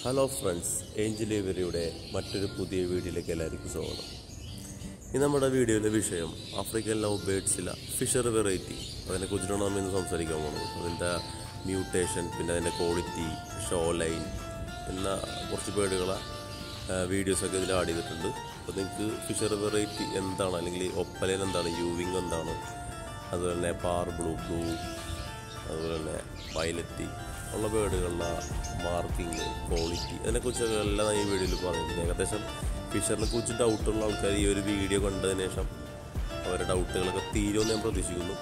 Hello friends, Angel ഏവരിയുടെ മറ്റൊരു പുതിയ വീഡിയോയിലേക്ക് എല്ലാവർക്കും സ്വാഗതം. ഇന്ന് നമ്മുടെ വീഡിയോയിലെ വിഷയം ആഫ്രിക്കൻ ലവ് ബേഡ്സിലെ ഫിഷർ വെറൈറ്റി, അതിനെക്കുറിച്ചിട്ടാണ് നമ്മൾ ഇന്ന് സംസാരിക്കാൻ പോകുന്നത്. അതിൻ്റെ മ്യൂട്ടേഷൻ, പിന്നെ അതിൻ്റെ ക്വാളിറ്റി, ഷോ ലൈൻ എന്ന കുറച്ച് ബേഡുകളെ വീഡിയോസൊക്കെ ഇതിൽ ആഡ് ചെയ്തിട്ടുണ്ട്. അപ്പോൾ നിങ്ങൾക്ക് ഫിഷർ വെറൈറ്റി എന്താണ്, അല്ലെങ്കിൽ ഒപ്പലൻ എന്താണ്, യൂവിങ് എന്താണ്, അതുപോലെ തന്നെ പാർ ബ്ലൂ, അതുപോലെ തന്നെ വയലറ്റ് ഉള്ള ബേഡുകളുടെ മാർക്കിങ്, ക്വാളിറ്റി, അതിനെക്കുറിച്ചൊക്കെ എല്ലാം ഈ വീഡിയോയിൽ പറയുന്നത്. ഏകദേശം ഫിഷറിനെ കുറിച്ച് ഡൗട്ടുള്ള ആൾക്കാർ ഈ ഒരു വീഡിയോ കണ്ടതിന് ശേഷം അവരുടെ ഡൗട്ടുകളൊക്കെ തീരുമെന്ന് ഞാൻ പ്രതീക്ഷിക്കുന്നു.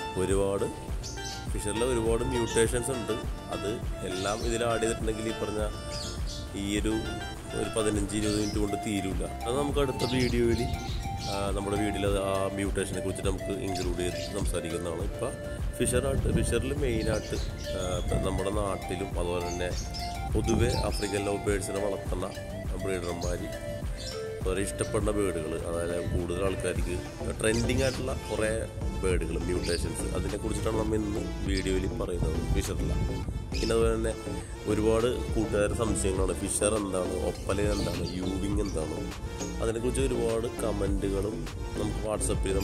ഫിഷറിൽ ഒരുപാട് മ്യൂട്ടേഷൻസ് ഉണ്ട്. അത് എല്ലാം ഇതിൽ ആഡ് ചെയ്തിട്ടുണ്ടെങ്കിൽ ഈ പറഞ്ഞ ഈ ഒരു 15-20 മിനിറ്റ് കൊണ്ട് തീരില്ല. അത് നമുക്ക് അടുത്ത വീഡിയോയിൽ നമ്മുടെ വീഡിയോയിൽ അത് ആ മ്യൂട്ടേഷനെ കുറിച്ച് നമുക്ക് ഇൻക്ലൂഡ് ചെയ്ത് സംസാരിക്കുന്നതാണ്. ഇപ്പോൾ ഫിഷറിൽ മെയിനായിട്ട് നമ്മുടെ നാട്ടിലും അതുപോലെ തന്നെ പൊതുവെ ആഫ്രിക്കൻ ലവ് ബേഡ്സിനെ വളർത്തുന്ന ബ്രീഡർമാർ വളരെ ഇഷ്ടപ്പെടുന്ന ബേഡുകൾ, അതായത് കൂടുതൽ ആൾക്കാർക്ക് ട്രെൻഡിങ് ആയിട്ടുള്ള കുറേ ബേഡുകൾ, മ്യൂട്ടേഷൻസ്, അതിനെക്കുറിച്ചിട്ടാണ് നമ്മൾ ഇന്ന് വീഡിയോയിൽ പറയുന്നത്. ഫിഷറിലാണ്. പിന്നെ അതുപോലെ തന്നെ ഒരുപാട് കൂട്ടുകാരുടെ സംശയങ്ങളാണ്. ഫിഷർ എന്താണ്, ഒപ്പലൻ എന്താണ്, യൂവിങ് എന്താണ്, അതിനെക്കുറിച്ച് ഒരുപാട് കമൻറ്റുകളും നമുക്ക് വാട്സപ്പിൽ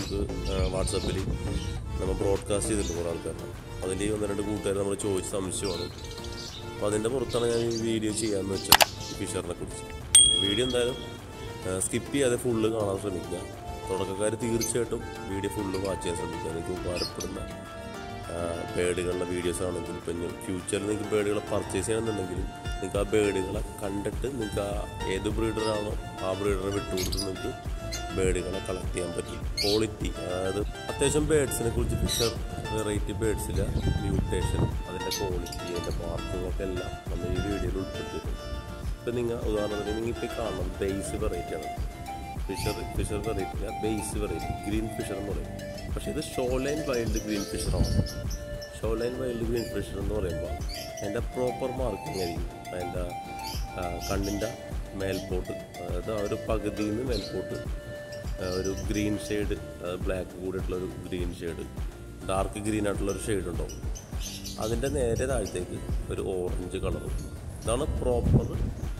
നമ്മൾ ബ്രോഡ്കാസ്റ്റ് ചെയ്തിട്ടുണ്ട് കുറേ ആൾക്കാർ. അതിൽ 1-2 കൂട്ടുകാർ നമ്മൾ ചോദിച്ച സംശയമാണ്. അപ്പോൾ അതിൻ്റെ പുറത്താണ് ഞാൻ ഈ വീഡിയോ ചെയ്യാമെന്ന് വെച്ചാൽ ഫിഷറിനെ കുറിച്ച്. വീഡിയോ എന്തായാലും സ്കിപ്പ് ചെയ്യാതെ ഫുള്ള് കാണാൻ ശ്രമിക്കുക. തുടക്കക്കാർ തീർച്ചയായിട്ടും വീഡിയോ ഫുള്ള് വാച്ച് ചെയ്യാൻ ശ്രമിക്കുക. നിങ്ങൾക്ക് ഉപകാരപ്പെടുന്ന ബേഡുകളുടെ വീഡിയോസ് ആണെങ്കിൽ, ഇപ്പം ഫ്യൂച്ചറിൽ നിങ്ങൾക്ക് ബേഡുകളെ പർച്ചേസ് ചെയ്യണമെന്നുണ്ടെങ്കിലും നിങ്ങൾക്ക് ആ ബേഡുകളെ കണ്ടിട്ട് നിങ്ങൾക്ക് ഏത് ബ്രീഡറാണോ ആ ബ്രീഡറെ വിട്ടുകൊടുത്ത് നിങ്ങൾക്ക് ബേഡുകളെ കളക്ട് ചെയ്യാൻ പറ്റും. ക്വാളിറ്റി, അതായത് അത്യാവശ്യം ബേഡ്സിനെ കുറിച്ച് ഫിഷർ വെറൈറ്റി ബേഡ്സിലെ മ്യൂട്ടേഷൻ, അതിൻ്റെ ക്വാളിറ്റി, അതിൻ്റെ മാർക്കുകളൊക്കെ എല്ലാം നമ്മൾ ഈ വീഡിയോയിൽ ഉൾപ്പെടുത്തിയിട്ടുണ്ട്. ഇപ്പം ഉദാഹരണത്തിന് നിങ്ങൾ ഇപ്പോൾ കാണണം ബേസ് വെറൈറ്റിയാണ്. ഫിഷർ വെറൈറ്റിയില്ല, ബേസ് വെറൈറ്റി ഗ്രീൻ ഫിഷർ എന്ന് പറയും. പക്ഷേ ഇത് ഷോലൈൻ വൈൽഡ് ഗ്രീൻ ഫിഷറാണ്. ഷോലൈൻ വൈൽഡ് ഗ്രീൻ ഫിഷർ എന്ന് പറയുമ്പോൾ അതിൻ്റെ പ്രോപ്പർ മാർക്കിംഗ് ആയിരിക്കും. അതിൻ്റെ കണ്ണിൻ്റെ മേൽപോട്ട്, അതായത് ആ ഒരു പകുതിയിൽ നിന്ന് മേൽപോട്ട് ഒരു ഗ്രീൻ ഷെയ്ഡ്, ബ്ലാക്ക് കൂടിയിട്ടുള്ളൊരു ഗ്രീൻ ഷെയ്ഡ്, ഡാർക്ക് ഗ്രീൻ ആയിട്ടുള്ളൊരു ഷെയ്ഡ് ഉണ്ടാവും. അതിൻ്റെ നേരെ താഴത്തേക്ക് ഒരു ഓറഞ്ച് കളർ. ഇതാണ് proper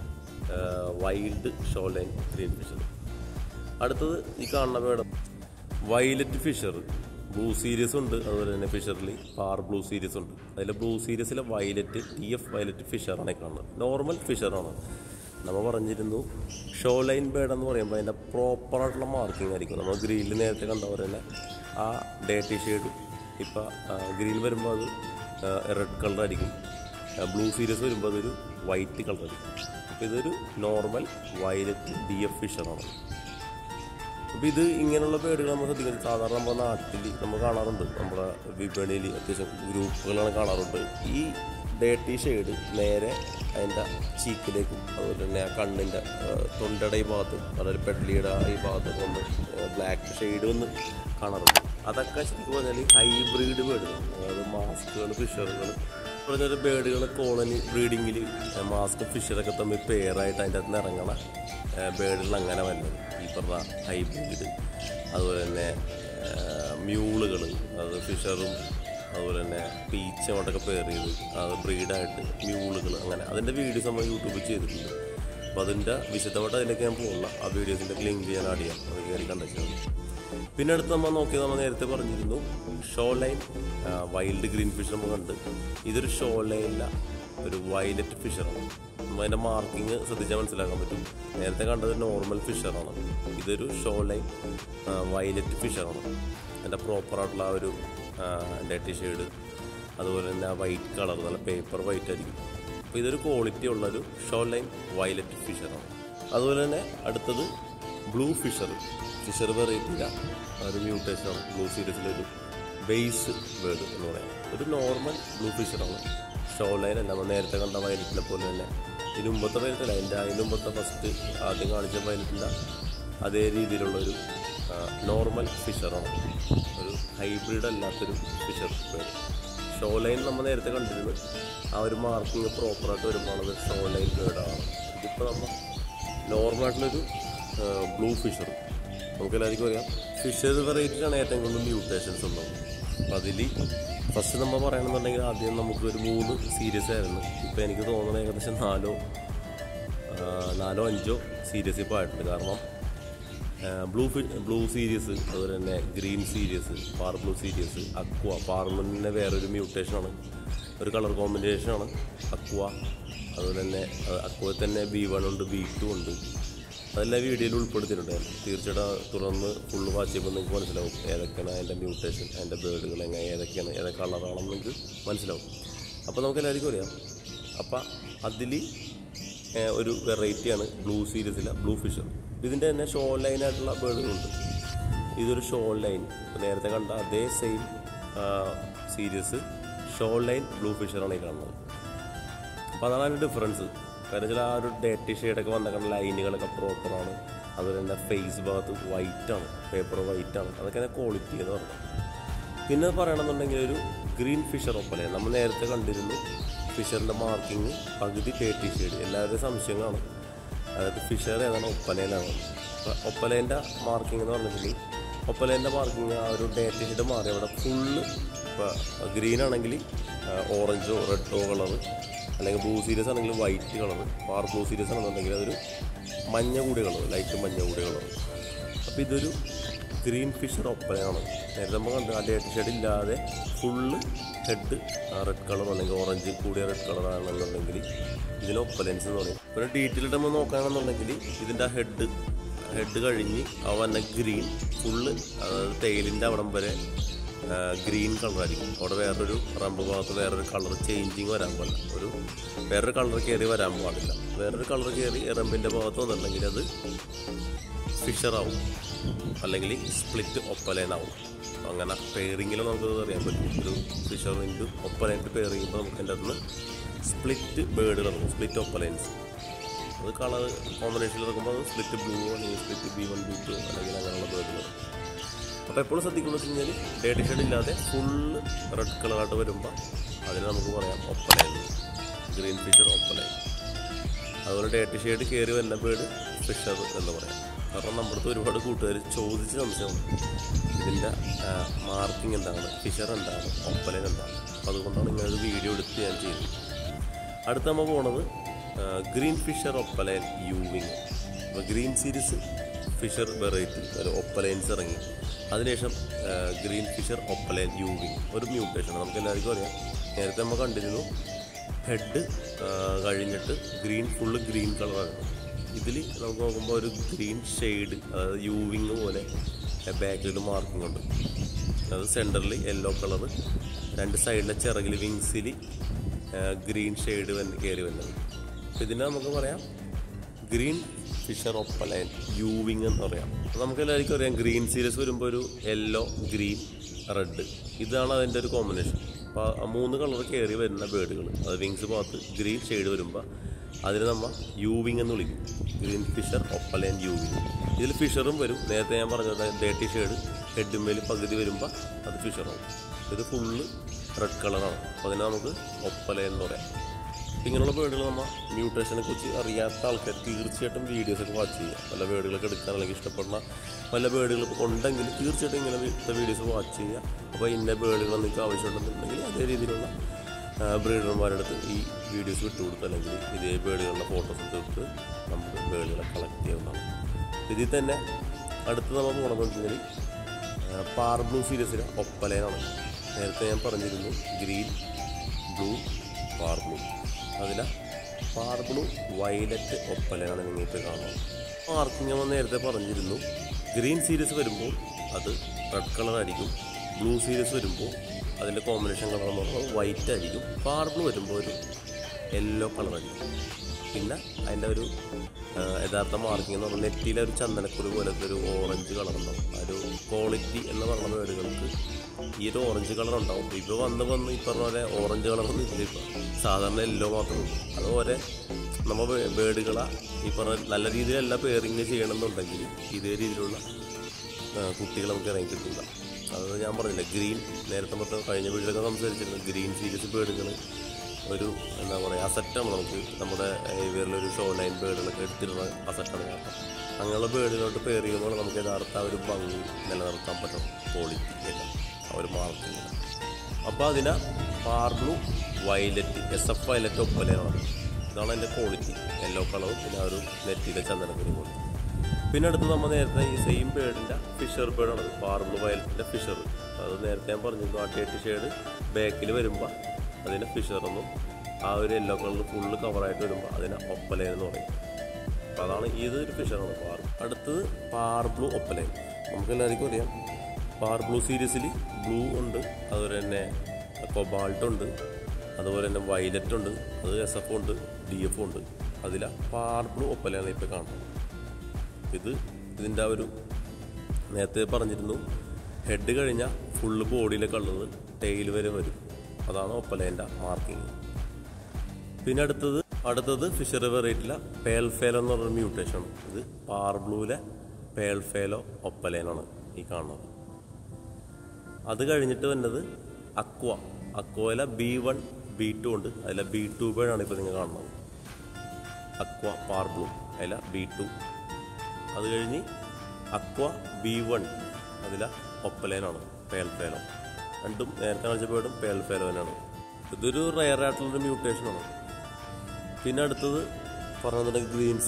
wild show line green fisher. അടുത്തത് ഈ കാണുന്ന വേടം വയലറ്റ് ഫിഷർ. ബ്ലൂ സീരീസ് ഉണ്ട്, അതുപോലെ തന്നെ ഫിഷറിൽ പാർ ബ്ലൂ സീരീസ് ഉണ്ട്. അതിൽ ബ്ലൂ സീരീസിലെ വയലറ്റ് വയലറ്റ് ഫിഷറാണ് കാണുന്നത്. നോർമൽ ഫിഷറാണ്. നമ്മൾ പറഞ്ഞിരുന്നു ഷോലൈൻ ബേഡ് എന്ന് പറയുമ്പോൾ അതിൻ്റെ പ്രോപ്പറായിട്ടുള്ള മാർക്കിംഗ് ആയിരിക്കും. നമ്മൾ ഗ്രീനിൽ നേരത്തെ കണ്ടവർ തന്നെ ആ ഡേർട്ടി ഷെയ്ഡ്, ഇപ്പം ഗ്രീൻ വരുമ്പോൾ അത് റെഡ് കളറായിരിക്കും, ബ്ലൂ സീരീസ് വരുമ്പോൾ അതൊരു വൈറ്റ് കളറായിരിക്കും. അപ്പോൾ ഇതൊരു നോർമൽ വയലറ്റ് ഫിഷറാണ്. അപ്പോൾ ഇത് ഇങ്ങനെയുള്ള ബേഡുകൾ നമ്മൾ ശ്രദ്ധിക്കുന്നത് സാധാരണ നമ്മുടെ നാട്ടിൽ നമ്മൾ കാണാറുണ്ട്. നമ്മുടെ വിപണിയിൽ അത്യാവശ്യം ഗ്രൂപ്പുകളാണ് കാണാറുണ്ട്. ഈ ഡേർട്ടി ഷെയ്ഡ് നേരെ അതിൻ്റെ ചീക്കിലേക്കും അതുപോലെ തന്നെ ആ കണ്ണിൻ്റെ തൊണ്ടയുടെ ഈ ഭാഗത്തും അതായത് പെഡലിയുടെ ഈ ഭാഗത്തൊക്കെ ഒന്ന് ബ്ലാക്ക് ഷെയ്ഡ് ഒന്ന് കാണാറുണ്ട്. അതൊക്കെ ശരിക്കും പറഞ്ഞാൽ ഹൈബ്രിഡ് ബേഡുകൾ, അതായത് മാസ്കുകൾ, ഫിഷറുകൾ പറഞ്ഞൊരു ബേഡുകൾ കോളനി ബ്രീഡിങ്ങിൽ മാസ്ക് ഫിഷറൊക്കെ തമ്മിൽ പെയറായിട്ട് അതിൻ്റെ അകത്ത് നിന്ന് ഇറങ്ങണ ബേഡുകൾ അങ്ങനെ വരുന്നത്. ഈ പറഞ്ഞ ഹൈബ്രിഡ്, അതുപോലെ തന്നെ മ്യൂളുകൾ, അത് ഫിഷറും അതുപോലെ തന്നെ പീച്ചോട്ടൊക്കെ പെയർ ചെയ്ത് അത് ബ്രീഡായിട്ട് മ്യൂളുകൾ, അങ്ങനെ അതിൻ്റെ വീഡിയോസ് നമ്മൾ യൂട്യൂബിൽ ചെയ്തിട്ടുണ്ട്. അപ്പോൾ അതിൻ്റെ വിശദമായിട്ട് അതിലേക്ക് ഞാൻ പോകുന്നില്ല. ആ വീഡിയോസിൻ്റെ ലിങ്ക് ഞാൻ ആഡ് ചെയ്യാം, അത് കയറി കണ്ടെച്ചാൽ. പിന്നെ അടുത്ത് നമ്മൾ നേരത്തെ പറഞ്ഞിരുന്നു ഷോലൈൻ വൈൽഡ് ഗ്രീൻ ഫിഷർ നമ്മൾ കണ്ട്. ഇതൊരു ഷോലൈനില്ല, ഒരു വയലറ്റ് ഫിഷറാണ്. നമ്മൾ അതിൻ്റെ മാർക്കിങ് ശ്രദ്ധിച്ചാൽ മനസ്സിലാക്കാൻ പറ്റും. നേരത്തെ കണ്ടത് നോർമൽ ഫിഷറാണ്, ഇതൊരു ഷോലൈൻ വയലറ്റ് ഫിഷറാണ്. അതിൻ്റെ പ്രോപ്പറായിട്ടുള്ള ആ ഒരു ഡേർട്ടി ഷെയ്ഡ്, അതുപോലെ തന്നെ ആ വൈറ്റ് കളർ, നല്ല പേപ്പർ വൈറ്റ് ആയിരിക്കും. അപ്പോൾ ഇതൊരു ക്വാളിറ്റി ഉള്ളൊരു ഷോലൈൻ വയലറ്റ് ഫിഷറാണ്. അതുപോലെ തന്നെ അടുത്തത് ബ്ലൂ ഫിഷർ വെറൈറ്റിയില്ല, ഒരു മ്യൂട്ടേഷനാണ്. ബ്ലൂ സീരീസിലൊരു ബേസ് ബേഡ് എന്ന് പറയാം. ഒരു നോർമൽ ബ്ലൂ ഫിഷറാണ്, ഷോലൈൻ അല്ല. നമ്മൾ നേരത്തെ കണ്ട വയലറ്റിനെ പോലെ തന്നെ ഇതിന് മുമ്പത്തെ വയലറ്റല്ല, അതിന് മുമ്പത്തെ ഫസ്റ്റ് ആദ്യം കാണിച്ച വയലറ്റില്ല, അതേ രീതിയിലുള്ളൊരു നോർമൽ ഫിഷറാണ്. ഒരു ഹൈബ്രിഡ് അല്ലാത്തൊരു ഫിഷർ ബേഡ്. ഷോലൈൻ നമ്മൾ നേരത്തെ കണ്ടിരുന്നു, ആ ഒരു മാർക്കിങ് പ്രോപ്പറായിട്ട് വരുമ്പോൾ അത് ഷോലൈൻ ബേഡാണ്. ഇതിപ്പോൾ നമ്മൾ നോർമലായിട്ടുള്ളൊരു ബ്ലൂ ഫിഷർ. നമുക്കെല്ലാവർക്കും അറിയാം ഫിഷർ വെറൈറ്റിയിലാണ് ഏറ്റവും കൂടുതൽ മ്യൂട്ടേഷൻസ് ഉണ്ടാവും. അപ്പം അതിൽ ഫസ്റ്റ് നമ്മൾ പറയണമെന്നുണ്ടെങ്കിൽ ആദ്യം നമുക്കൊരു 3 സീരീസ് ആയിരുന്നു. ഇപ്പോൾ എനിക്ക് തോന്നുന്നത് ഏകദേശം 4 4 or 5 സീരീസ് ഇപ്പോൾ ആയിട്ടുണ്ട്. കാരണം ബ്ലൂ സീരീസ്, അതുപോലെ തന്നെ green series, parblue series, aqua, പാർബ്ലൂവിൻ്റെ വേറൊരു മ്യൂട്ടേഷനാണ്, ഒരു കളർ കോമ്പിനേഷനാണ് അക്വ. അതുപോലെ തന്നെ അക്വയിൽ തന്നെ B1 ഉണ്ട്, B2 ഉണ്ട്. അതെല്ലാം വീഡിയോയിൽ ഉൾപ്പെടുത്തിയിട്ടുണ്ട്. തീർച്ചയായിട്ടും തുറന്ന് ഫുള്ള് വാച്ച് ചെയ്യുമ്പോൾ നിങ്ങൾക്ക് മനസ്സിലാവും ഏതൊക്കെയാണ് അതിൻ്റെ മ്യൂട്ടേഷൻ, അതിൻ്റെ ബേർഡുകൾ ഏതൊക്കെ കളറാണെന്ന് നിങ്ങൾക്ക് മനസ്സിലാവും. അപ്പോൾ നമുക്ക് എല്ലാവർക്കും അറിയാം. അപ്പം അതിൽ ഒരു വെറൈറ്റിയാണ് ബ്ലൂ സീരീസിലെ ബ്ലൂ ഫിഷർ. ഇതിൻ്റെ തന്നെ ഷോ ലൈനായിട്ടുള്ള ബേർഡുകളുണ്ട്. ഇതൊരു ഷോ ലൈൻ, നേരത്തെ കണ്ട അതേ same series show line blue ഫിഷറാണ് ഈ കാണുന്നത്. അപ്പോൾ അതാണ് അതിൻ്റെ ഡിഫറൻസ്. കാരണം വെച്ചാൽ ആ ഒരു ഡേറ്റി ഷെയ്ഡൊക്കെ വന്നേക്കുന്ന ലൈനുകളൊക്കെ പ്രോപ്പറാണ്. അതുപോലെ തന്നെ ഫേസ് ഭാഗത്ത് വൈറ്റാണ്, പേപ്പർ വൈറ്റാണ്. അതൊക്കെ ക്വാളിറ്റി എന്ന് പറഞ്ഞു. പിന്നെ പറയണമെന്നുണ്ടെങ്കിൽ ഒരു ഗ്രീൻ ഫിഷർ ഒപ്പല നമ്മൾ നേരത്തെ കണ്ടിരുന്നു. ഫിഷറിൻ്റെ മാർക്കിങ് പകുതി ഡേറ്റി ഷെയ്ഡ്. എല്ലാവരുടെയും സംശയങ്ങളാണ്, അതായത് ഫിഷർ ഏതാണ് ഒപ്പലയിലാണ്. ഒപ്പലേൻ്റെ മാർക്കിംഗ് എന്ന് പറഞ്ഞിട്ടുണ്ടെങ്കിൽ ഒപ്പലേൻ്റെ മാർക്കിങ് ആ ഒരു ഡേറ്റി ഷെയ്ഡ് മാറി അവിടെ ഫുള്ള്. ഇപ്പോൾ ഗ്രീൻ ആണെങ്കിൽ ഓറഞ്ചോ റെഡോ കളറ്, അല്ലെങ്കിൽ ബ്ലൂ സീരീസ് ആണെങ്കിൽ white colour, parblue series ആണെന്നുണ്ടെങ്കിൽ അതൊരു മഞ്ഞ കൂടിയ കളർ, ലൈറ്റ് മഞ്ഞ കൂടിയ കളർ. അപ്പോൾ ഇതൊരു ഗ്രീൻ ഫിഷർ ഒപ്പലയാണ്. നേരത്തെ നമ്മൾ കണ്ട് ആ ഡേറ്റ് ഷെയ്ഡ് ഇല്ലാതെ ഫുള്ള് ഹെഡ് റെഡ് കളർ അല്ലെങ്കിൽ ഓറഞ്ച് കൂടിയ റെഡ് കളറാണെന്നുണ്ടെങ്കിൽ ഇതിന് ഒപ്പലൻസ് എന്ന് പറയും. പിന്നെ ഡീറ്റെയിൽഡ് നമ്മൾ നോക്കുകയാണെന്നുണ്ടെങ്കിൽ ഇതിൻ്റെ ആ ഹെഡ് കഴിഞ്ഞ് ആ വന്ന ഗ്രീൻ ഫുള്ള്, അതായത് തേലിൻ്റെ അവിടം വരെ ഗ്രീൻ കളറായിരിക്കും. അവിടെ വേറൊരു റമ്പ് ഭാഗത്ത് വേറൊരു കളർ ചേഞ്ചിങ് വരാൻ പാടില്ല, വേറൊരു കളർ കയറി വരാൻ പാടില്ല. വേറൊരു കളർ കയറി റമ്പിൻ്റെ ഭാഗത്ത് വന്നിട്ടുണ്ടെങ്കിൽ അത് ഫിഷറാവും, അല്ലെങ്കിൽ സ്പ്ലിറ്റ് ഒപ്പലൈനാവും. അങ്ങനെ പെയറിങ്ങിൽ നമുക്കത് അറിയാൻ പറ്റും. ഒരു ഫിഷറിൻ്റെ ഒപ്പലൈനായിട്ട് പെയർ ചെയ്യുമ്പോൾ നമുക്ക് അതിൻ്റെ അകത്ത് സ്പ്ലിറ്റ് ബേർഡ് ഇറങ്ങും, സ്പ്ലിറ്റ് ഒപ്പലൈൻസ്. അത് കളർ കോമ്പിനേഷനിൽ ഇറക്കുമ്പോൾ അത് സ്പ്ലിറ്റ് ബ്ലൂ അല്ലെങ്കിൽ സ്പ്ലിറ്റ് B1 B2 അല്ലെങ്കിൽ അങ്ങനെയുള്ള ബേർഡുകൾ. അപ്പോൾ എപ്പോഴും ശ്രദ്ധിക്കുന്നത് വെച്ച് കഴിഞ്ഞാൽ ഡേറ്റി ഷെയ്ഡ് ഇല്ലാതെ ഫുള്ള് റെഡ് കളറായിട്ട് വരുമ്പോൾ അതിന് നമുക്ക് പറയാം ഒപ്പലൈൻ, ഗ്രീൻ ഫിഷർ ഒപ്പലൈൻ. അതുപോലെ ഡേറ്റി ഷെയ്ഡ് കയറി വരുന്ന ബേർഡ് ഫിഷർ എന്ന് പറയാം. കാരണം നമ്മുടെ അടുത്ത് ഒരുപാട് കൂട്ടുകാർ ചോദിച്ച് സംശയമാണ് ഇതിൻ്റെ മാർക്കിംഗ് എന്താണ്, ഫിഷർ എന്താണ്, ഒപ്പലൈൻ എന്താണ്. അപ്പോൾ അതുകൊണ്ടാണ് ഇങ്ങനൊരു വീഡിയോ എടുത്ത് ഞാൻ ചെയ്തത്. അടുത്ത് നമ്മൾ പോണത് ഗ്രീൻ ഫിഷർ ഒപ്പലൈൻ യൂവിങ്. അപ്പോൾ ഗ്രീൻ സീരീസ് ഫിഷർ വെറൈറ്റി ഒരു ഒപ്പലൈൻസ് ഇറങ്ങി. അതിനുശേഷം ഗ്രീൻ ഫിഷർ ഒപ്പലൈൻ യൂവിങ് ഒരു മ്യൂട്ടേഷൻ. നമുക്ക് എല്ലാവർക്കും അറിയാം, നേരത്തെ നമ്മൾ കണ്ടിരുന്നു ഹെഡ് കഴിഞ്ഞിട്ട് ഫുള്ള് ഗ്രീൻ കളറാണ്. ഇതിൽ നമുക്ക് നോക്കുമ്പോൾ ഒരു ഗ്രീൻ ഷെയ്ഡ്, അതായത് യൂവിങ് പോലെ ബാക്കിൽ മാർക്കിംഗ് ഉണ്ട്. അത് സെൻറ്ററിൽ യെല്ലോ കളറ്, രണ്ട് സൈഡിലെ ചിറകിൽ വിങ്സിൽ ഗ്രീൻ ഷെയ്ഡ് കയറി വരുന്നത്. അപ്പോൾ ഇതിനെ നമുക്ക് പറയാം ഗ്രീൻ ഫിഷർ ഒപ്പലൈൻ യൂവിങ് എന്ന് പറയാം. നമുക്ക് എല്ലാവർക്കും അറിയാം ഗ്രീൻ സീരീസ് വരുമ്പോൾ ഒരു യെല്ലോ ഗ്രീൻ റെഡ്, ഇതാണ് അതിൻ്റെ ഒരു കോമ്പിനേഷൻ. അപ്പോൾ ആ 3 കളർ കയറി വരുന്ന ബേർഡുകൾ, അത് വിങ്സ് ഭാഗത്ത് ഗ്രീൻ ഷെയ്ഡ് വരുമ്പോൾ അതിന് നമ്മൾ യൂവിങ് എന്ന് വിളിക്കും. Green Fischer opaline euwing. ഇതിൽ ഫിഷറും വരും. നേരത്തെ ഞാൻ പറഞ്ഞത് ഡേറ്റി ഷെയ്ഡ് ഹെഡുമേൽ പകുതി വരുമ്പോൾ അത് ഫിഷറാവും. ഇത് ഫുള്ള് റെഡ് കളറാണ്. അപ്പോൾ അതിനെ നമുക്ക് ഒപ്പലൈൻ എന്ന് പറയാം. ഇങ്ങനെയുള്ള ബേർഡുകൾ നമ്മൾ മ്യൂട്ടേഷനെ കുറിച്ച് അറിയാത്ത ആൾക്കാർ തീർച്ചയായിട്ടും വീഡിയോസൊക്കെ വാച്ച് ചെയ്യുക. വല്ല ബേർഡുകളൊക്കെ എടുക്കാൻ അല്ലെങ്കിൽ ഇഷ്ടപ്പെടുന്ന വല്ല ബേർഡുകൾ ഉണ്ടെങ്കിൽ തീർച്ചയായിട്ടും ഇങ്ങനെ വീഡിയോസ് വാച്ച് ചെയ്യുക. അപ്പോൾ ഇന്ന ബേർഡുകൾ നിങ്ങൾക്ക് ആവശ്യമുണ്ടെന്നുണ്ടെങ്കിൽ അതേ രീതിയിലുള്ള ബ്രീഡർമാരുടെ അടുത്ത് ഈ വീഡിയോസ് വിട്ടുകൊടുത്ത് അല്ലെങ്കിൽ ഇതേ ബേർഡുകളുടെ ഫോട്ടോസ് എടുത്ത് നമുക്ക് ബേർഡുകളെ കളക്ട് ചെയ്യാവുന്നതാണ്. ഇതിൽ തന്നെ അടുത്ത് നമ്മൾ പോകണമെന്ന് വെച്ചാൽ പാർ ബ്ലൂ സീരീസിലെ ഒപ്പലൈനാണ്. നേരത്തെ ഞാൻ പറഞ്ഞിരുന്നു ഗ്രീൻ ബ്ലൂ പാർ ബ്ലൂ. അതിൽ പാർ ബ്ലൂ വയലറ്റ് ഒപ്പലയാണ് നിങ്ങൾക്ക് കാണാം. മാർക്കിങ് നമ്മൾ നേരത്തെ പറഞ്ഞിരുന്നു. ഗ്രീൻ സീരീസ് വരുമ്പോൾ അത് റെഡ് കളറായിരിക്കും. ബ്ലൂ സീരീസ് വരുമ്പോൾ അതിൻ്റെ കോമ്പിനേഷൻ കളർ എന്ന് പറയുന്നത് വൈറ്റ് ആയിരിക്കും. പാർ ബ്ലൂ വരുമ്പോൾ ഒരു യെല്ലോ കളറായിരിക്കും. പിന്നെ അതിൻ്റെ ഒരു യഥാർത്ഥ മാർക്കിംഗ് എന്ന് പറഞ്ഞാൽ നെറ്റിയിലെ ഒരു ചന്ദനക്കുരു പോലത്തെ ഒരു ഓറഞ്ച് കളർ ഉണ്ടാവും. ആ ഒരു ക്വാളിറ്റി എന്ന് പറയുന്ന ബേർഡുകൾക്ക് ഈ ഒരു ഓറഞ്ച് കളർ ഉണ്ടാവും. ഇപ്പോൾ വന്ന് ഈ പറഞ്ഞ പോലെ ഓറഞ്ച് കളറൊന്നും ഇല്ല. ഇപ്പോൾ സാധാരണ യെല്ലോ മാത്രമേ ഉള്ളൂ. അതുപോലെ നമ്മൾ ബേർഡുകളെ ഈ പറഞ്ഞ നല്ല രീതിയിലല്ല പെയറിങ് ചെയ്യണമെന്നുണ്ടെങ്കിൽ ഇതേ രീതിയിലുള്ള കുട്ടികൾ നമുക്ക് ഇറങ്ങി കിട്ടില്ല. അത് ഞാൻ പറഞ്ഞില്ല, ഗ്രീൻ നേരത്തെ മൊത്തം കഴിഞ്ഞ വീട്ടിലൊക്കെ സംസാരിച്ചിരുന്നു. ഗ്രീൻ സീരീസ് ബേർഡുകൾ ഒരു എന്താ പറയുക അസറ്റാണ്. നമുക്ക് നമ്മുടെ ഇവരിലൊരു ഷോ ലൈൻ ബേർഡുകളൊക്കെ എടുത്തിരുന്ന അസറ്റാണ്. കാരണം അങ്ങനെയുള്ള ബേർഡുകളോട്ട് പെയർ ചെയ്യുമ്പോൾ നമുക്ക് യഥാർത്ഥ ഒരു ഭംഗി നിലനിർത്താൻ പറ്റും, ക്വാളിറ്റി എല്ലാം ആ ഒരു മാർക്കിങ്. അപ്പോൾ അതിനെ par blue violet SF violet ഒപ്പലയാണ്. ഇതാണ് അതിൻ്റെ ക്വാളിറ്റി. യെല്ലോ കളറും പിന്നെ ആ ഒരു നെറ്റിയിലെ ചന്ദനക്കുരി പോലെ. പിന്നെ അടുത്ത് നമ്മൾ നേരത്തെ ഈ സെയിം ബേർഡിൻ്റെ ഫിഷർ ബേർഡാണ്, പാർബിൾ വയലറ്റിൻ്റെ ഫിഷർ. അത് നേരത്തെ ഞാൻ പറഞ്ഞിരുന്നു, ആ 8 ഷെയ്ഡ് ബാക്കിൽ വരുമ്പോൾ അതിനെ ഫിഷറെന്നും ആ ഒരു യെല്ലോ കളർ ഫുള്ള് കവറായിട്ട് വരുമ്പോൾ അതിനെ ഒപ്പലൈൻ എന്ന് പറയും. അപ്പോൾ അതാണ് ഇതൊരു ഫിഷറാണ് പാർബ്ലൂ. അടുത്തത് പാർബ്ലൂ ഒപ്പലൈൻ. നമുക്ക് എല്ലാവർക്കും അറിയാം, പാർബ്ലൂ സീരീസിൽ ബ്ലൂ ഉണ്ട്, അതുപോലെ തന്നെ കൊബാൾട്ട് ഉണ്ട്, അതുപോലെ തന്നെ വയലറ്റ് ഉണ്ട്, അത് SF ഉണ്ട്, DF ഉണ്ട്. അതിലാണ് പാർബ്ലൂ ഒപ്പലയാണ് ഇപ്പോൾ കാണുന്നത്. ഇതിൻ്റെ ആ ഒരു നേരത്തെ പറഞ്ഞിരുന്നു, ഹെഡ് കഴിഞ്ഞാൽ ഫുള്ള് ബോഡിയിലെ കളർ ടെയിൽ വരെ വരും. അതാണ് ഒപ്പലേൻ്റെ മാർക്കിങ്. പിന്നെ അടുത്തത് ഫിഷർ വെറൈറ്റിയിലെ പേൾ ഫേലോ എന്ന് പറഞ്ഞൊരു മ്യൂട്ടേഷനാണ്. ഇത് പാർബ്ലൂവിലെ പേൾ ഫേലോ ഒപ്പലേനാണ് ഈ കാണുന്നത്. അത് കഴിഞ്ഞിട്ട് വന്നത് അക്വയിലെ B1 B2 ഉണ്ട്, അതിലെ B2 ബേർഡാണ് ഇപ്പോൾ നിങ്ങൾ കാണുന്നത്. അക്വ പാർബ്ലൂ അതിലെ B2. അത് കഴിഞ്ഞ് അക്വ B1 അതിലെ ഒപ്പലേനാണ് പേൾ ഫേലോ. രണ്ടും നേരത്തെ കാണിച്ച ബേർഡും പേൾ ഫേലോ തന്നെയാണ്. ഇതൊരു റയർ ആയിട്ടുള്ളൊരു മ്യൂട്ടേഷനാണ്. പിന്നെ അടുത്തത് പറഞ്ഞിട്ടുണ്ടെങ്കിൽ ഗ്രീൻ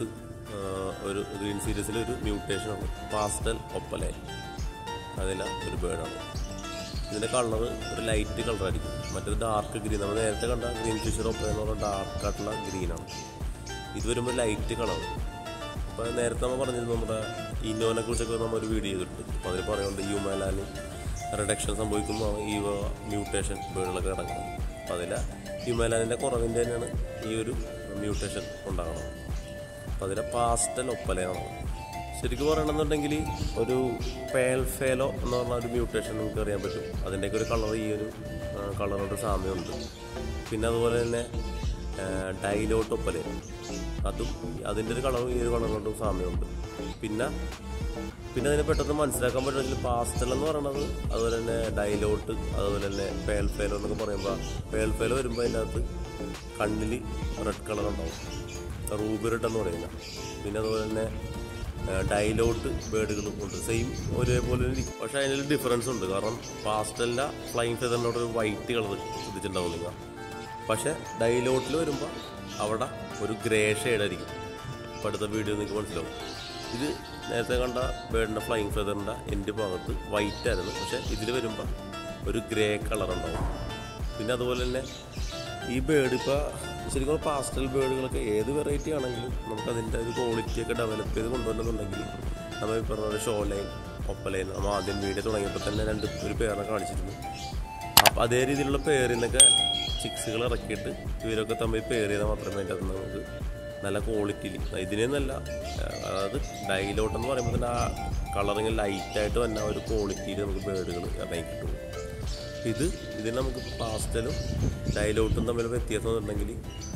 സീരീസിലെ ഒരു മ്യൂട്ടേഷനാണ് പാസ്റ്റൽ ഒപ്പലൈൻ. അതിലെ ഒരു ബേർഡാണ്. ഇതിൻ്റെ കളർ ഒരു ലൈറ്റ് കളറായിരിക്കും, മറ്റേത് ഡാർക്ക് ഗ്രീൻ. നമ്മൾ നേരത്തെ കണ്ട ഗ്രീൻ ഫിഷർ ഒപ്പലൈൻ എന്ന് പറഞ്ഞാൽ ഡാർക്കായിട്ടുള്ള ഗ്രീനാണ്. ഇത് വരുമ്പോൾ ലൈറ്റ് കളർ. അപ്പോൾ നേരത്തെ നമ്മൾ പറഞ്ഞിരുന്നു, നമ്മുടെ ഇന്നോനെ കുറിച്ചൊക്കെ നമ്മൾ ഒരു വീഡിയോ ചെയ്തിട്ടുണ്ട്. അപ്പോൾ അതിൽ പറയുന്നുണ്ട് ഹ്യൂമലാനിൽ റിഡക്ഷൻ സംഭവിക്കുമ്പോൾ ഈ മ്യൂട്ടേഷൻ ബേർഡുകളൊക്കെ ഇറങ്ങുന്നത്. അപ്പോൾ അതിലെ ഹ്യൂമലാനിൻ്റെ കുറവിൻ്റെ തന്നെയാണ് ഈ ഒരു മ്യൂട്ടേഷൻ ഉണ്ടാകുന്നത്. അപ്പോൾ അതിലെ പാസ്റ്റൽ ഒപ്പലയാണ്. ശരിക്കും പറയണമെന്നുണ്ടെങ്കിൽ ഒരു പേൾ ഫേലോ എന്ന് പറഞ്ഞ ഒരു മ്യൂട്ടേഷൻ നമുക്ക് അറിയാൻ പറ്റും. അതിൻ്റെയൊക്കെ ഒരു കളർ ഈ ഒരു കളറോട് സാമ്യമുണ്ട്. പിന്നെ അതുപോലെ തന്നെ ഡൈലോട്ട് ഒപ്പലൈൻ, അതിൻ്റെ ഒരു കളറും ഈ ഒരു കളറിനോടും സാമ്യമുണ്ട്. പിന്നെ അതിനെ പെട്ടെന്ന് മനസ്സിലാക്കാൻ പറ്റുമെങ്കിൽ പാസ്റ്റൽ എന്ന് പറയുന്നത്, അതുപോലെ തന്നെ ഡൈലോട്ട്, അതുപോലെ തന്നെ പേൾ ഫേലോ എന്നൊക്കെ പറയുമ്പോൾ പേൾ ഫേലോ വരുമ്പോൾ അതിൻ്റെ അകത്ത് കണ്ണിൽ റെഡ് കളർ ഉണ്ടാവും, റൂബി റെഡ് എന്ന് പറയുന്ന. പിന്നെ അതുപോലെ തന്നെ ഡൈലോട്ട് ബേർഡുകളും ഉണ്ട്, സെയിം ഒരേപോലെ ഇരിക്കും. പക്ഷേ അതിനൊരു ഡിഫറൻസ് ഉണ്ട്. കാരണം പാസ്റ്റലിൻ്റെ ഫ്ലൈങ് ഫെദറിനോട് വൈറ്റ് കളർ ശ്രദ്ധിച്ചിട്ടുണ്ടാവും നിങ്ങൾ. പക്ഷേ ഡൈലോട്ടിൽ വരുമ്പോൾ അവിടെ ഒരു ഗ്രേ ഷെയ്ഡായിരിക്കും. അപ്പോൾ അടുത്ത വീഡിയോ നിങ്ങൾക്ക് മനസ്സിലാവും. ഇത് നേരത്തെ കണ്ട ബേർഡിൻ്റെ ഫ്ലൈങ് ഫെദറിൻ്റെ എൻ്റെ ഭാഗത്ത് വൈറ്റ് ആയിരുന്നു, പക്ഷേ ഇതിൽ വരുമ്പോൾ ഒരു ഗ്രേ കളർ ഉണ്ടാവും. പിന്നെ അതുപോലെ തന്നെ ഈ ബേർഡ് ഇപ്പോൾ ശരിക്കും പാസ്റ്റൽ ബേർഡുകളൊക്കെ ഏത് വെറൈറ്റി ആണെങ്കിലും നമുക്കതിൻ്റെ ഒരു ക്വാളിറ്റിയൊക്കെ ഡെവലപ്പ് ചെയ്ത് കൊണ്ടുവരുന്നുണ്ടെങ്കിൽ നമ്മൾ ഈ പറഞ്ഞ ഷോ ലൈൻ, ഒപ്പലൈൻ, നമ്മൾ ആദ്യം വീഡിയോ തുടങ്ങിയപ്പോൾ തന്നെ ഒരു പേരിനെ കാണിച്ചിരുന്നു. അപ്പോൾ അതേ രീതിയിലുള്ള പേരിൽ നിന്നൊക്കെ ചിക്സുകൾ ഇറക്കിയിട്ട് ഇവരൊക്കെ തമ്മിൽ പേര് ചെയ്താൽ മാത്രമേ അതിൻ്റെ അത് നമുക്ക് നല്ല ക്വാളിറ്റിയിൽ ഇതിനെ നല്ല, അതായത് ഡൈലോട്ട് എന്ന് പറയുമ്പോൾ തന്നെ ആ കളറിങ് ലൈറ്റായിട്ട് തന്നെ ഒരു ക്വാളിറ്റിയിൽ നമുക്ക് ബേർഡുകൾ ഇറങ്ങി കിട്ടും. ഇതിന് നമുക്ക് പാസ്റ്റലും ഡൈലോട്ടും തമ്മിൽ വ്യത്യാസം എന്നുണ്ടെങ്കിൽ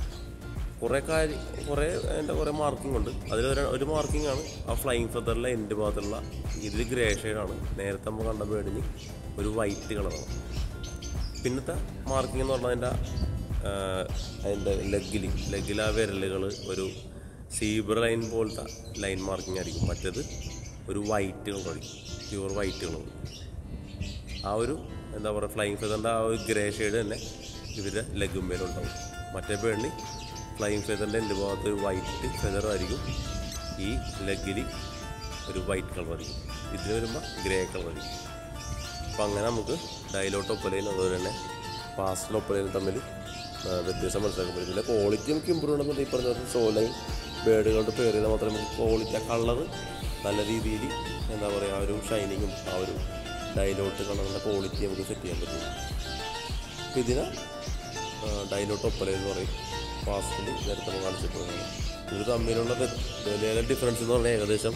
അതിൻ്റെ കുറേ മാർക്കിംഗ് ഉണ്ട്. ഒരു മാർക്കിംഗ് ആണ് ആ ഫ്ലൈങ് ഫെദറിലെ എൻ്റെ ഭാഗത്തുള്ള. ഇതിൽ ഗ്രേ ഷെയ്ഡാണ്. നേരത്തെ നമ്മൾ കണ്ട ബേർഡിന് ഒരു വൈറ്റ് കളറാണ്. പിന്നത്തെ മാർക്കിംഗ് എന്ന് പറഞ്ഞാൽ അതിൻ്റെ ലെഗിൽ ആ വിരലുകൾ ഒരു സീബ്ര ലൈൻ പോലത്തെ ലൈൻ മാർക്കിംഗ് ആയിരിക്കും. മറ്റേത് ഒരു വൈറ്റ് കളറായിരിക്കും, പ്യൂർ വൈറ്റ് കളർ. ആ ഒരു എന്താ പറയുക, ഫ്ലൈങ് ഫെദറിൻ്റെ ആ ഒരു ഗ്രേ ഷെയ്ഡ് തന്നെ ഇവരുടെ ലെഗുമ്മേലുണ്ടാവും. മറ്റേ ബേർഡിന് ഫ്ലൈങ് ഫെദറിൻ്റെ എൻ്റെ ഭാഗത്ത് ഒരു വൈറ്റ് ഫെദറായിരിക്കും, ഈ ലെഗിൽ ഒരു വൈറ്റ് കളറായിരിക്കും. ഇതിന് വരുമ്പോൾ ഗ്രേ കളറായിരിക്കും. അപ്പം അങ്ങനെ നമുക്ക് ഡൈലോട്ട് ഒപ്പലൈനും അതുപോലെ തന്നെ പാസ്റ്റൽ ഒപ്പലൈനും തമ്മിൽ വ്യത്യാസം മനസ്സിലാക്കാൻ പറ്റും. പിന്നെ ക്വാളിറ്റി നമുക്ക് ഇമ്പ്രൂവ് ചെയ്യണമെന്നുണ്ട്. ഈ പറഞ്ഞ ഷോ ലൈൻ ബേർഡുകളുടെ പേര് ചെയ്താൽ മാത്രമേ നമുക്ക് ക്വാളിറ്റി, ആ കളർ നല്ല രീതിയിൽ എന്താ പറയുക, ആ ഒരു ഷൈനിങ്ങും ആ ഒരു ഡൈലോട്ട് കളറിൻ്റെ ക്വാളിറ്റി നമുക്ക് സെറ്റ് ചെയ്യാൻ പറ്റും. അപ്പോൾ ഇതിനെ ഡൈലോട്ട് ഒപ്പലൈൻ എന്ന് പറയും. പാസ്റ്റൽ നേരത്തെ നമ്മൾ കാണിച്ചിട്ടുള്ളതാണ്. ഇത് തമ്മിലുള്ള വലിയ ഡിഫറൻസ് എന്ന് പറഞ്ഞാൽ ഏകദേശം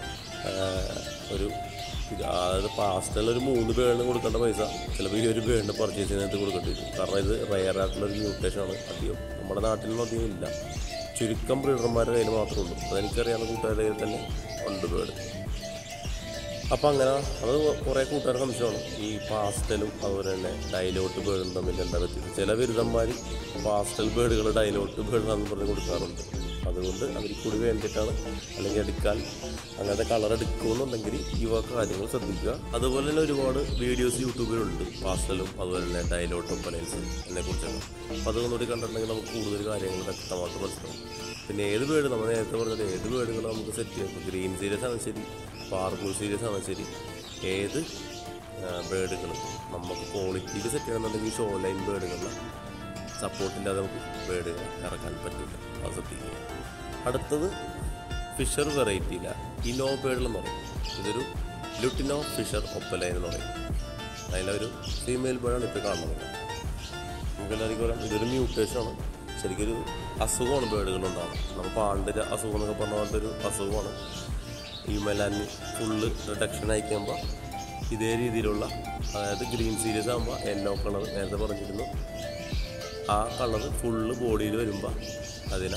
അതായത് പാസ്റ്റൽ ഒരു 3 ബേർഡിന് കൊടുക്കേണ്ട പൈസ ചിലപ്പോൾ ഈ ഒരു ബേർഡിന് പർച്ചേസ് ചെയ്യുന്നതിനകത്ത് കൊടുക്കേണ്ടി വരും. കാരണം ഇത് റയർ ആയിട്ടുള്ളൊരു മ്യൂട്ടേഷനാണ്. അധികം നമ്മുടെ നാട്ടിലൊന്നും അധികം ഇല്ല, ചുരുക്കം ബ്രീഡർമാരുടെ കയ്യിൽ മാത്രമേ ഉള്ളൂ. അതെനിക്കറിയാവുന്ന കൂട്ടുകാരുടെ കയ്യിൽ തന്നെ ഉണ്ട് ബേർഡ്. അപ്പം അങ്ങനെ അത് കുറേ കൂട്ടുകാരുടെ സംശയമാണ് ഈ പാസ്റ്റലും അതുപോലെ തന്നെ ഡൈലോട്ട് ബേർഡും തമ്മിൽ എന്താ പറ്റിയത്. ചില ബിരുദന്മാർ പാസ്റ്റൽ ബേർഡുകൾ ഡൈലോട്ട് ബേർഡാണെന്ന് പറഞ്ഞ് കൊടുക്കാറുണ്ട്. അതുകൊണ്ട് അവർക്ക് കൂടി വേണ്ടിയിട്ടാണ്. അല്ലെങ്കിൽ എടുക്കാൻ അങ്ങനത്തെ കളർ എടുക്കുമെന്നുണ്ടെങ്കിൽ ഈ കാര്യങ്ങൾ ശ്രദ്ധിക്കുക. അതുപോലെ തന്നെ ഒരുപാട് വീഡിയോസ് യൂട്യൂബിലുണ്ട്, പാസ്റ്റലും അതുപോലെ തന്നെ ഡയലോട്ട് ഒപ്പലൈൻസ് എന്നെക്കുറിച്ചൊക്കെ. അപ്പോൾ അതൊന്നുകൂടി കണ്ടിട്ടുണ്ടെങ്കിൽ നമുക്ക് കൂടുതൽ കാര്യങ്ങൾ വ്യക്തമായിട്ട് മനസ്സിലാവും. പിന്നെ ഏത് ബേഡ് നമ്മൾ നേരത്തെ പറഞ്ഞത് ഏത് ബേഡുകൾ നമുക്ക് സെറ്റ് ചെയ്യാം. ഇപ്പോൾ ഗ്രീൻ സീരീസ് ആണ് ശരി, പാർ ബ്ലൂ സീരീസ് ആണ് ശരി, ഏത് ബേഡുകൾ നമുക്ക് ക്വാളിറ്റിയിൽ സെറ്റ് ചെയ്യണമെന്നുണ്ടെങ്കിൽ ഷോ ലൈൻ ബേഡുകളിൽ സപ്പോർട്ടില്ലാതെ നമുക്ക് ബേഡുകൾ ഇറക്കാൻ പറ്റില്ല. അത് ശ്രദ്ധിക്കുക. അടുത്തത് ഫിഷർ വെറൈറ്റിയില്ല ഇനോ ബേഡുകളെന്ന് പറയും. ഇതൊരു ലുട്ടിനോ ഫിഷർ ഒപ്പലൈൻ എന്ന് പറയും. അതിലൊരു ഫീമെയിൽ ബേഡാണ് ഇപ്പോൾ കാണുന്നത്. നമുക്കെല്ലാവർക്കും പറയാം ഇതൊരു മ്യൂട്ടേഷനാണ്. ശരിക്കൊരു അസുഖമാണ് ബേഡുകളുണ്ടാകുന്നത്. നമുക്ക് പാണ്ടിൻ്റെ അസുഖം എന്നൊക്കെ പറഞ്ഞ പോലത്തെ ഒരു അസുഖമാണ്. ഈ മെലാനിൻ ഫുള്ള് റിഡക്ഷൻ അയക്കുമ്പോൾ ഇതേ രീതിയിലുള്ള, അതായത് ഗ്രീൻ സീരീസ് ആകുമ്പോൾ യെല്ലോ കളർ നേരത്തെ പറഞ്ഞിരുന്നു, ആ കളർ ഫുള്ള് ബോഡിയിൽ വരുമ്പോൾ അതിനെ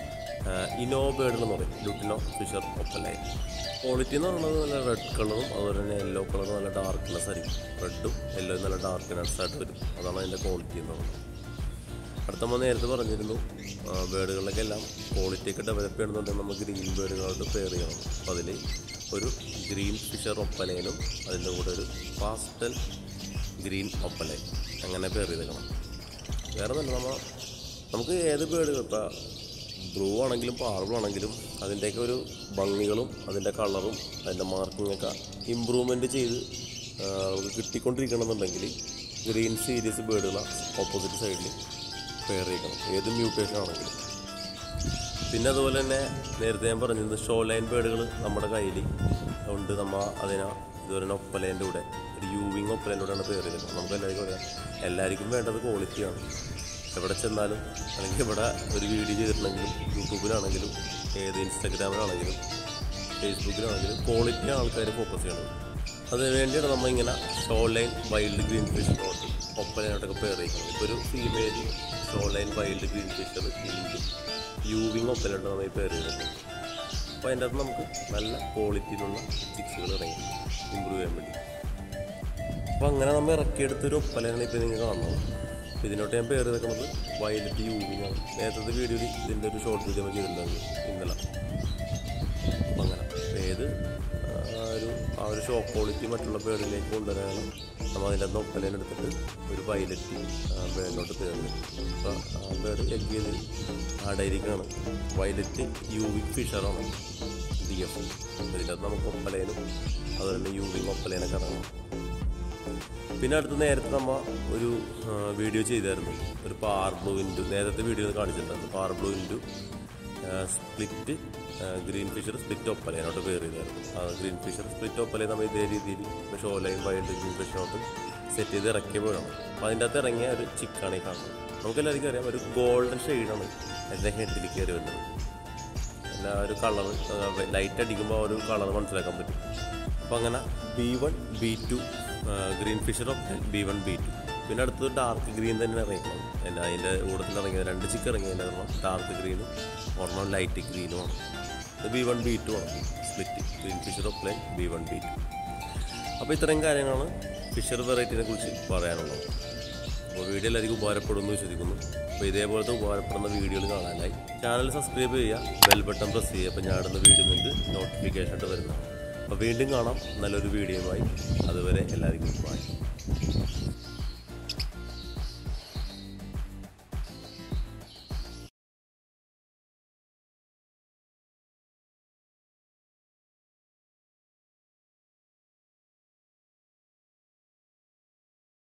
ഇനോ ബേഡുകൾ എന്ന് പറയും. Lutino Fisher opaline. ക്വാളിറ്റി എന്ന് പറയുന്നത് നല്ല റെഡ് കളറും അതുപോലെ തന്നെ യെല്ലോ കളറും നല്ല ഡാർക്ക്നെസ് ആയിരിക്കും. റെഡും യെല്ലോയും നല്ല ഡാർക്ക്നെസ് ആയിട്ട് വരും. അതാണ് അതിൻ്റെ ക്വാളിറ്റി എന്ന് പറയുന്നത്. അടുത്ത നമ്മൾ നേരത്തെ പറഞ്ഞിരുന്നു ബേഡുകളിലൊക്കെ എല്ലാം ക്വാളിറ്റിയൊക്കെ ഡെവലപ്പ് ചെയ്യണമെന്നുണ്ടെങ്കിൽ നമ്മൾ ഗ്രീൻ ബേഡുകളോട് പെയർ ചെയ്യണം. അപ്പോൾ അതിൽ ഒരു ഗ്രീൻ ഫിഷർ ഒപ്പലൈനും അതിൻ്റെ കൂടെ ഒരു പാസ്റ്റൽ ഗ്രീൻ ഒപ്പലൈൻ അങ്ങനെ പെയർ ചെയ്തേക്കണം. വേറെ തന്നെ നമുക്ക് ഏത് ബേഡുകൾ ഇപ്പോൾ ബ്ലൂ ആണെങ്കിലും പാർബിൾ ആണെങ്കിലും അതിൻ്റെയൊക്കെ ഒരു ഭംഗികളും അതിൻ്റെ കളറും അതിൻ്റെ മാർക്കിങ്ങൊക്കെ ഇമ്പ്രൂവ്മെൻറ്റ് ചെയ്ത് നമുക്ക് കിട്ടിക്കൊണ്ടിരിക്കണമെന്നുണ്ടെങ്കിൽ ഗ്രീൻ സീരീസ് ബേഡുകൾ ഓപ്പോസിറ്റ് സൈഡിൽ പെയർ ചെയ്യണം, ഏത് മ്യൂട്ടേഷൻ ആണെങ്കിലും. പിന്നെ അതുപോലെ തന്നെ നേരത്തെ ഞാൻ പറഞ്ഞത് ഷോ ലൈൻ ബേഡുകൾ നമ്മുടെ കയ്യിൽ ഉണ്ട്. നമ്മൾ ഇതുപോലെ തന്നെ ഒപ്പലേൻ്റെ കൂടെ ഒരു യൂവിങ് ഒപ്പലേൻ്റെ കൂടെയാണ് പെയർ ചെയ്തത്. നമുക്ക് എല്ലാവർക്കും വേണ്ടത് ക്വാളിറ്റിയാണ്. എവിടെ ചെന്നാലും അല്ലെങ്കിൽ ഇവിടെ ഒരു വീഡിയോ ചെയ്തിട്ടുണ്ടെങ്കിലും യൂട്യൂബിലാണെങ്കിലും ഏത് ഇൻസ്റ്റാഗ്രാമിലാണെങ്കിലും ഫേസ്ബുക്കിലാണെങ്കിലും ക്വാളിറ്റി ആൾക്കാർ ഫോക്കസ് ചെയ്യണം. അതിന് വേണ്ടിയാണ് നമ്മളിങ്ങനെ ഷോ ലൈൻ വൈൽഡ് ഗ്രീൻ ഫിഷ് നോട്ട് ഒപ്പലൈനായിട്ടൊക്കെ പെയർ ചെയ്യിക്കുന്നത്. ഇപ്പോൾ ഒരു female show line wild green Fischer ഇൻഡും യൂവിങ് ഒപ്പലൈനായിട്ട് നമ്മൾ പെയർ ചെയ്തിട്ടുണ്ട്. അപ്പോൾ അതിൻ്റെ അകത്ത് നമുക്ക് നല്ല ക്വാളിറ്റിയിലുള്ള ചിക്സുകൾ ഇറങ്ങി ഇമ്പ്രൂവ് ചെയ്യാൻ വേണ്ടി. അപ്പോൾ അങ്ങനെ നമ്മൾ ഇറക്കിയെടുത്തൊരു ഒപ്പലൈനാണ് ഇപ്പോൾ നിങ്ങൾ കാണുന്നത്. ഇതിനോട്ട് ഞാൻ പെയർ ചെയ്തേക്കുന്നത് വയലറ്റ് യൂവിങ് ആണ്. നേരത്തെ വീഡിയോയിൽ ഇതിൻ്റെ ഒരു ഷോർട്ട് വീഡിയോ നമ്മൾ ചെയ്തിട്ടുണ്ടായിരുന്നു ഇന്നലെ. അപ്പം അങ്ങനെ ഏത് ഒരു ഷോ ക്വാളിറ്റി മറ്റുള്ള ബേഡിലേക്ക് കൊണ്ടുവരാനും നമ്മൾ അതിൻ്റെ അകത്ത് ഒപ്പലൈൻ എടുത്തിട്ട് ഒരു വയലറ്റ് ബേഡിനോട്ട് പെയർ ചെയ്യും. അപ്പോൾ ആ ബേഡ് എഗ് ചെയ്ത് ആടായിരിക്കുകയാണ്. Violet യൂവിങ് ഫിഷറാണ് DF. ഇതിൻ്റെ അകത്ത് നമുക്ക് ഒപ്പലൈനും അതുപോലെ തന്നെ യൂവിങ് ഒപ്പലൈനൊക്കെ ഇറങ്ങും. പിന്നെ അടുത്ത് നേരത്തെ നമ്മൾ ഒരു വീഡിയോ ചെയ്തായിരുന്നു, ഒരു പാർ ബ്ലൂ ഇൻറ്റു നേരത്തെ വീഡിയോ കാണിച്ചിട്ടുണ്ടായിരുന്നു. Par blue into split green Fischer split ഒപ്പലൈനോട്ട് പെയർ ചെയ്തായിരുന്നു. ഗ്രീൻ ഫിഷർ സ്പ്ലിറ്റ് ഒപ്പലൈൻ നമ്മൾ ഇതേ രീതിയിൽ ഷോ ലൈൻ വൈൽഡ് ഗ്രീൻ ഫിഷറിനോട്ട് സെറ്റ് ചെയ്ത് ഇറക്കിയ പോലാണ്. അപ്പോൾ അതിൻ്റെ അകത്ത് ഇറങ്ങിയ ഒരു ചിക്കാണ് ഈ കാണുന്നത്. നമുക്കെല്ലാവർക്കും അറിയാം ഒരു ഗോൾഡൻ ഷെയ്ഡാണ് എൻ്റെ ഹെഡിൽ കയറി വരുന്നത്. എല്ലാ ഒരു കളർ ലൈറ്റ് അടിക്കുമ്പോൾ ഒരു കളർ മനസ്സിലാക്കാൻ പറ്റും. അപ്പോൾ അങ്ങനെ B1 B2 green Fischer opaline B1 B2. പിന്നെ അടുത്തത് ഡാർക്ക് ഗ്രീൻ തന്നെ ഇറങ്ങിക്കണം. അതിൻ്റെ കൂടത്തിൽ ഇറങ്ങിയത് 2 ചിക്ക് ഇറങ്ങിയതിൻ്റെ ഡാർക്ക് ഗ്രീനും ഒരെണ്ണം ലൈറ്റ് ഗ്രീനുമാണ്. ഇത് B1 B2 ആണ് split green Fischer opaline B1 B2. അപ്പോൾ ഇത്രയും കാര്യങ്ങളാണ് ഫിഷർ വെറൈറ്റിനെ കുറിച്ച് പറയാനുള്ളത്. അപ്പോൾ വീഡിയോ എല്ലാവർക്കും ഉപകാരപ്പെടുമെന്ന് വിശ്വസിക്കുന്നു. അപ്പോൾ ഇതേപോലത്തെ ഉപകാരപ്പെടുന്ന വീഡിയോകൾ കാണാനായി ചാനൽ സബ്സ്ക്രൈബ് ചെയ്യുക, ബെൽ ബട്ടൺ പ്രസ് ചെയ്യുക. അപ്പോൾ ഞാൻ ഇടുന്ന വീഡിയോ നിങ്ങൾക്ക് നോട്ടിഫിക്കേഷൻ ആയിട്ട് വരുന്നതാണ്. അപ്പോൾ വീണ്ടും കാണാം നല്ലൊരു വീഡിയോയുമായി. അതുവരെ എല്ലാവർക്കും ബൈ.